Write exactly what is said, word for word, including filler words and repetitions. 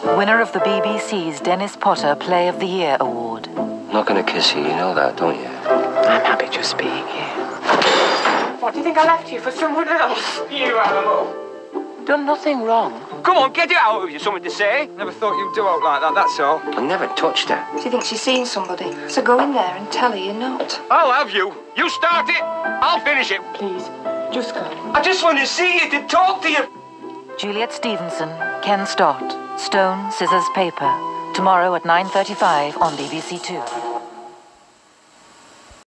winner of the B B C's Dennis Potter Play of the Year Award. I'm not gonna kiss you, you know that, don't you? I'm happy just being here. What, do you think I left you for someone else? You animal. Done nothing wrong. Come on, get it out of you, something to say. Never thought you'd do out like that, that's all. I never touched her. Do you think she's seen somebody? So go in there and tell her you're not. I'll have you. You start it, I'll finish it. Please, just go. I just want to see you, to talk to you. Juliet Stevenson, Ken Stott, Stone, Scissors, Paper. Tomorrow at nine thirty-five on B B C two.